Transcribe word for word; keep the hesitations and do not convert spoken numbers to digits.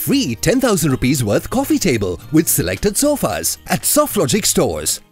free ten thousand rupees worth coffee table with selected sofas at Softlogic stores.